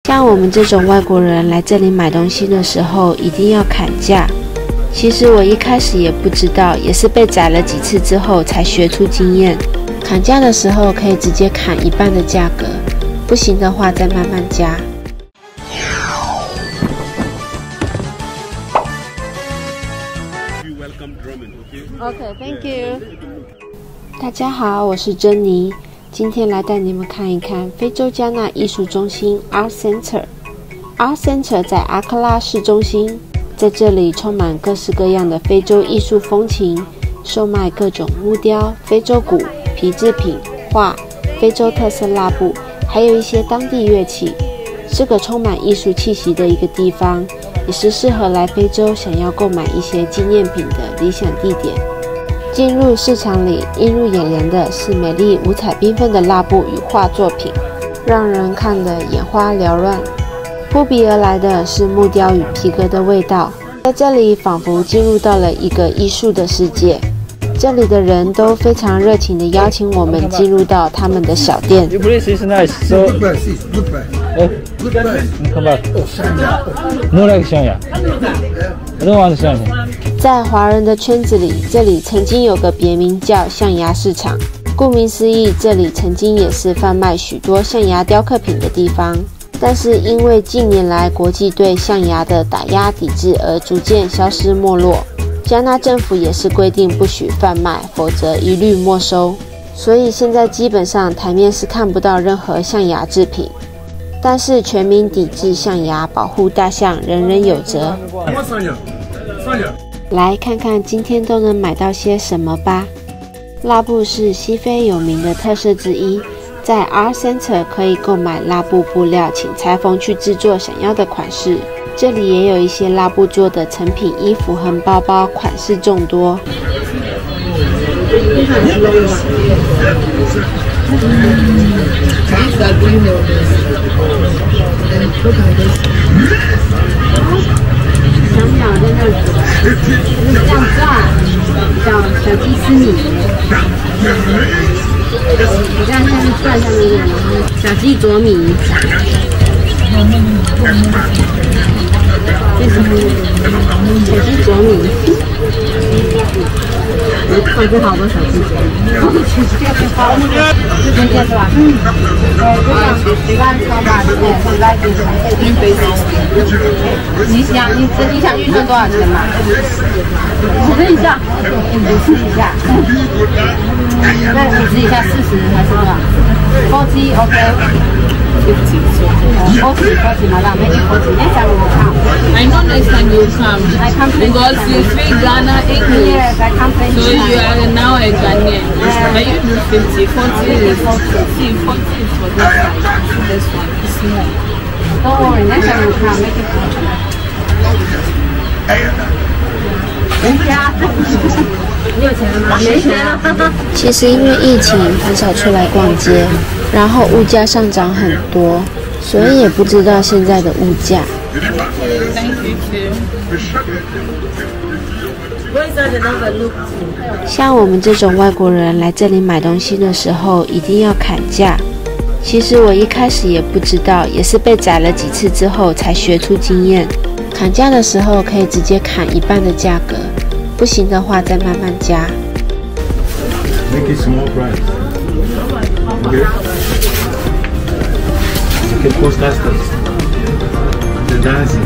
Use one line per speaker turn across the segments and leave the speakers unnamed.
像我们这种外国人来这里买东西的时候，一定要砍价。其实我一开始也不知道，也是被宰了几次之后才学出经验。砍价的时候可以直接砍一半的价格，不行的话再慢慢加。Okay, thank you. 大家好，我是珍妮，今天来带你们看一看非洲加纳艺术中心 Art Center。Art Center 在阿克拉市中心，在这里充满各式各样的非洲艺术风情，售卖各种木雕、非洲鼓、皮制品、画、非洲特色蜡布，还有一些当地乐器，是个充满艺术气息的一个地方，也是适合来非洲想要购买一些纪念品的理想地点。进入市场里，映入眼帘的是美丽五彩缤纷的蜡布与画作品，让人看得眼花缭乱。扑鼻而来的是木雕与皮革的味道，在这里仿佛进入到了一个艺术的世界。这里的人都非常热情地邀请我们进入到他们的小店。在华人的圈子里，这里曾经有个别名叫象牙市场。顾名思义，这里曾经也是贩卖许多象牙雕刻品的地方。但是因为近年来国际对象牙的打压抵制而逐渐消失没落，加纳政府也是规定不许贩卖，否则一律没收。所以现在基本上台面是看不到任何象牙制品。但是全民抵制象牙，保护大象，人人有责。来看看今天都能买到些什么吧。蜡布是西非有名的特色之一，在 Art Center 可以购买蜡布布料，请裁缝去制作想要的款式。这里也有一些蜡布做的成品衣服和包包，款式众多。小鸟在那走，这样转，小鸡丝米。你看下面转下面小鸡啄米。这是小鸡啄米。我这好多小鸡啄米。这边见是吧？你想预算多少钱嘛？我问一下，你试一下。那你试一下40还是多少？40 OK。40, madam, make it 40. Next time we will come.
I know next time you will come.
I can't play
because you speak Ghana English.
Yes, I can't play.
So you are now a Ghanaian. But you do 50, 40 is 40. See, 40 is for this side. See this one, it's small.
Don't worry, next time we will come. Make it 40. 你有钱了吗？没钱了。其实因为疫情很少出来逛街，然后物价上涨很多，所以也不知道现在的物价。像我们这种外国人来这里买东西的时候，一定要砍价。其实我一开始也不知道，也是被宰了几次之后才学出经验。砍价的时候可以直接砍一半的价格，不行的话再慢慢加。
Make it small price. Okay. Okay, post that stuff. The dancing.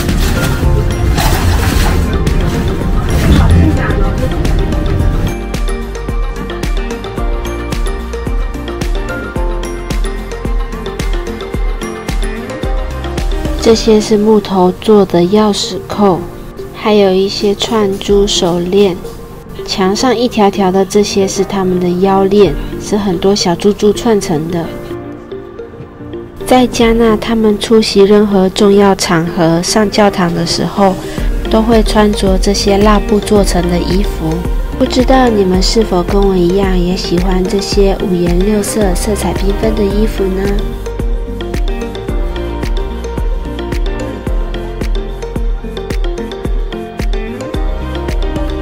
这些是木头做的钥匙扣，还有一些串珠手链。墙上一条条的这些是他们的腰链，是很多小珠珠串成的。在加纳，他们出席任何重要场合、上教堂的时候，都会穿着这些蜡布做成的衣服。不知道你们是否跟我一样，也喜欢这些五颜六色、色彩缤纷的衣服呢？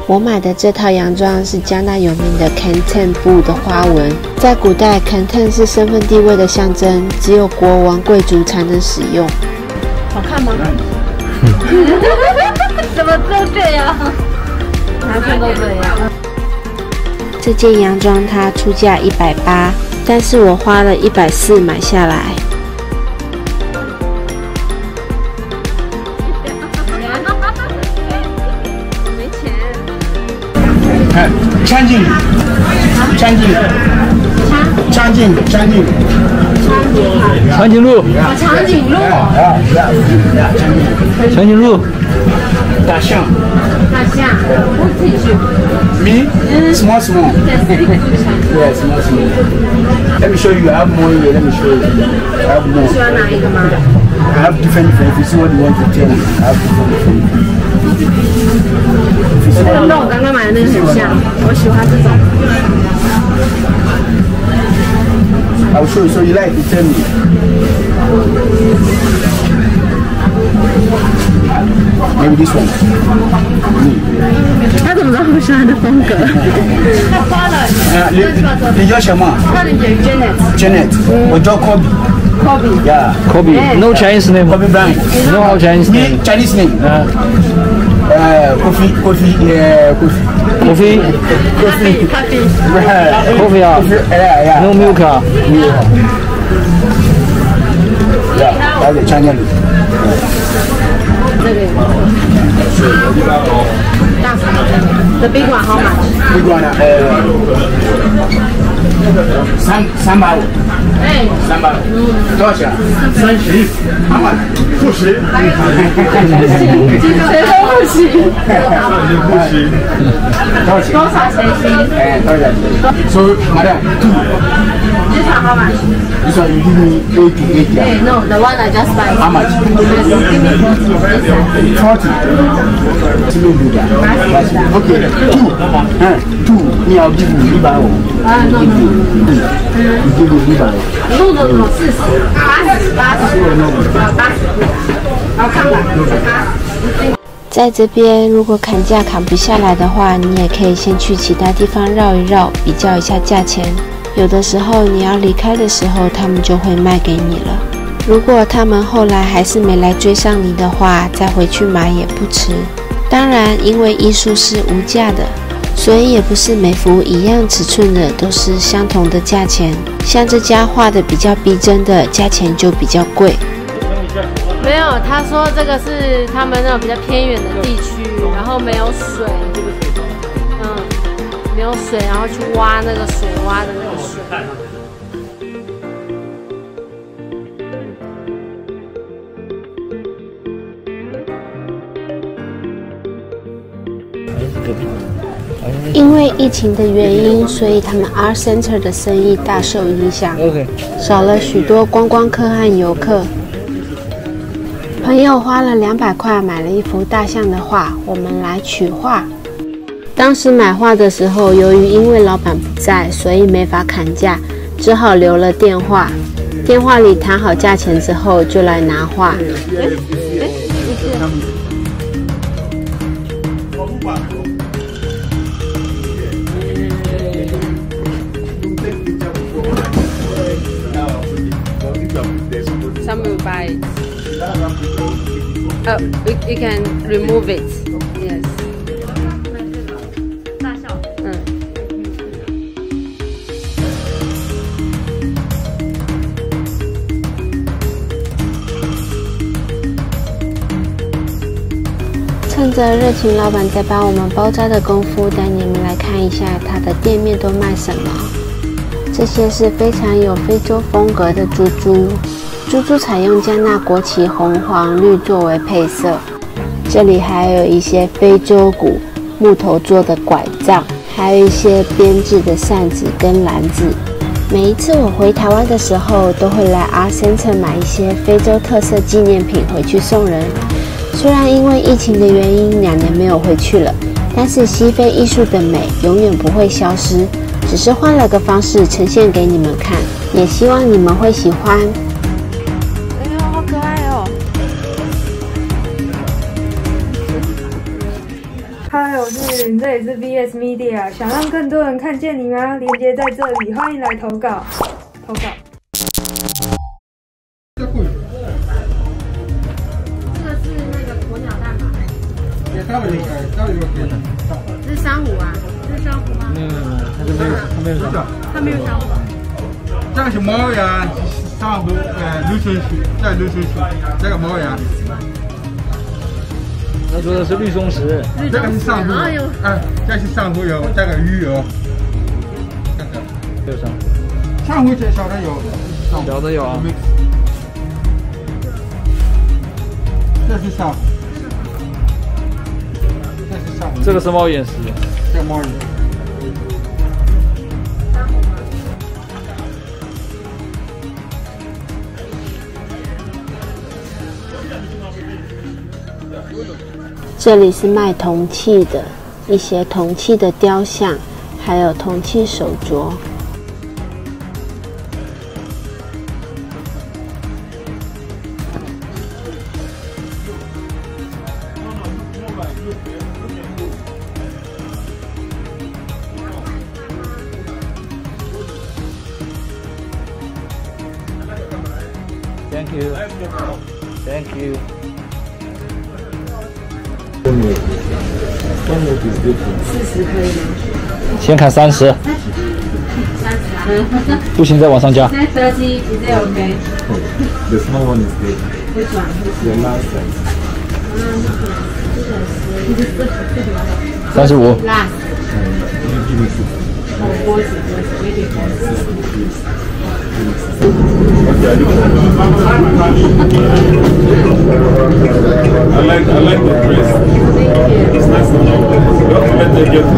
我买的这套洋装是加纳有名的 Canton 布的花纹。在古代 ，Canton 是身份地位的象征，只有国王、贵族才能使用。
好看吗？怎么都这样？男生都这样。
这件洋装它出价180，但是我花了140买下来。
没钱。
将近，长颈鹿。
长颈鹿。
长颈鹿。大象。Me? Small. Yeah, small. Let me show you. I have more here. Let me show you. I have more.
喜欢哪一个吗？
I have different. If you see what you want to tell me, I have different.
跟我刚刚买的那个很像，我喜欢这种。
I will show you. So you like to tell me? Maybe this one.
他怎么知道我喜欢的风格？他花了。
你叫什么？
他的叫
Janet。我叫 Kobe. Yeah.
Kobe. No Chinese name.
Kobe Bryant.
No Chinese name.
Me Chinese name. Kofi.
Coffee 啊
Yeah.
No milk 啊
Yeah. 来点香蕉里。
The big one how much?
Big one 350。多少钱？30。how much？ 40。
谁都不行。
多少钱？
多少钱行？
多少钱？So madam, 2.
This one how much?
This one you give me 80.
Hey, no, the one I just buy.
How much?
Give me
40. Okay, 2. Me, I'll give you 150.
no.
You give me 150.
No, 40. 80. 好看吧？
在这边，如果砍价砍不下来的话，你也可以先去其他地方绕一绕，比较一下价钱。有的时候你要离开的时候，他们就会卖给你了。如果他们后来还是没来追上你的话，再回去买也不迟。当然，因为艺术是无价的，所以也不是每幅一样尺寸的都是相同的价钱。像这家画的比较逼真的，价钱就比较贵。
没有，他说这个是他们那种比较偏远的地区，然后没有水，没有水，然后去挖那个水洼的那个水。
因为疫情的原因，所以他们 Art Center 的生意大受影响，少了许多观光客和游客。朋友花了200块买了一幅大象的画，我们来取画。当时买画的时候，由于因为老板不在，所以没法砍价，只好留了电话。电话里谈好价钱之后，就来拿画。
Some will buy it. You can remove it. Yes. 大象。
趁着热情老板在帮我们包扎的功夫，带你们来看一下他的店面都卖什么。这些是非常有非洲风格的珠珠，珠珠采用加纳国旗红黄绿作为配色。这里还有一些非洲鼓、木头做的拐杖，还有一些编制的扇子跟篮子。每一次我回台湾的时候，都会来 Art Center 买一些非洲特色纪念品回去送人。虽然因为疫情的原因2年没有回去了，但是西非艺术的美永远不会消失，只是换了个方式呈现给你们看，也希望你们会喜欢。
哎呦，好可爱哦！还有
是，这里是 VS Media， 想让更多人看见你吗？链接在这里，欢迎来投稿。投稿。这个是那个鸵鸟蛋吧？这是珊瑚啊？这是珊瑚吗？它没有珊瑚。
这个是猫呀，珊瑚，绿松石，这绿松石，这个猫呀。
他说的是绿松石，
这个是珊瑚，这是珊瑚油，这个鱼油，这个珊瑚这小的有，
小的有啊。
这是珊瑚，这是珊瑚，
这个是猫眼石，
这个猫眼。
这里是卖铜器的，一些铜器的雕像，还有铜器手镯。
Thank you. Thank you.先砍30，不行再往上加。
30 is it okay?
The small one is good.
Which one?
The last one.
35。
Last.
I like the dress. It's nice to know. Don't let them get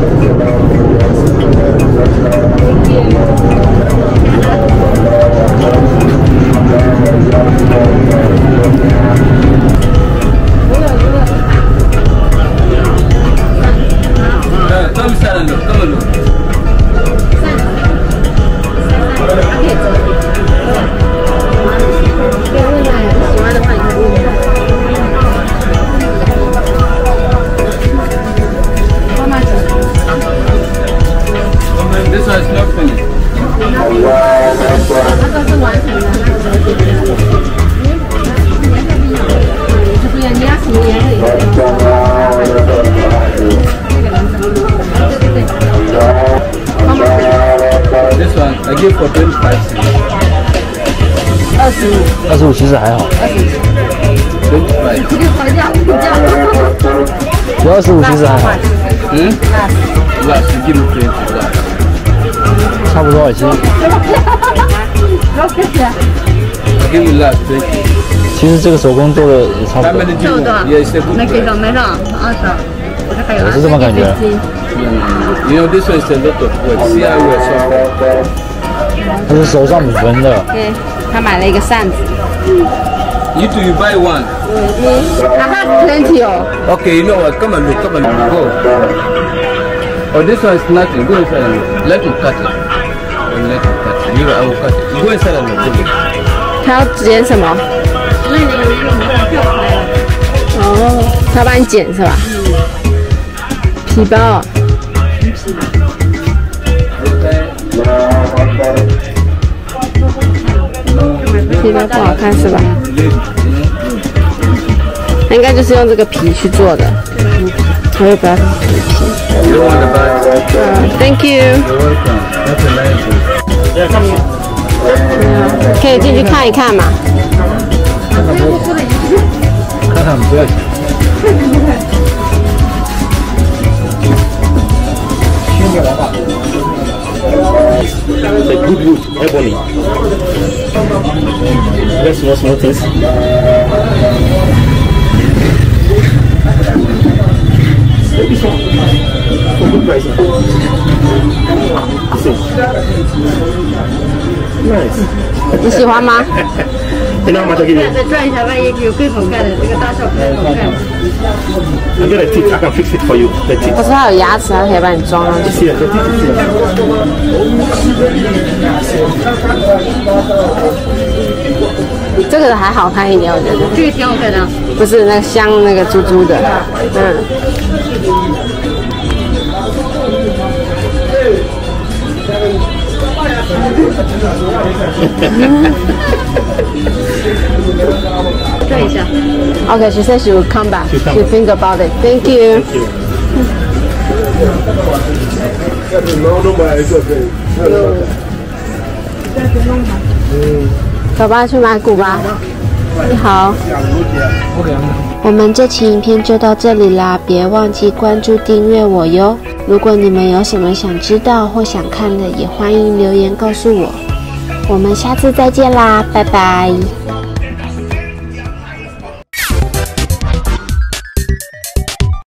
Come stand and look. Come and look.
25其实还好。有25其实还好。差不多了，其实。其实这个手工做的也差不多。我是这么感觉。它是手上纹的。
对，他买了一个扇子。
You buy one?
I have plenty of.
Okay, you know what? Come and look. Go. Oh, this one is nothing. Go inside and look. Let him cut it. Let him cut it. I will cut it. Go inside and look.
他要剪什么？哦，他要帮你剪是吧？皮包。皮包不好看是吧？它应该就是用这个皮去做的。我也不知道是什么皮。Thank you。可以进去看一看嘛。
看看不要钱。
Good, everybody. Let's small things. This one for good price. Nice.
你喜欢吗？
You know how much I give you?
再转一下，万一有龟头盖的，这个大小龟头盖的。
I get a teeth. I can fix it for you. The teeth.
不是它有牙齿，它可以帮你装上去。
See, the teeth.
这个还好看一点，我觉得。
这个挺好看的。
不是那个香那个猪猪的，嗯。
对一下。Okay, she said she will come back. She think about it. Thank you. 走吧，去买鼓吧。你好。我们这期影片就到这里啦，别忘记关注订阅我哟。如果你们有什么想知道或想看的，也欢迎留言告诉我。我们下次再见啦，拜拜。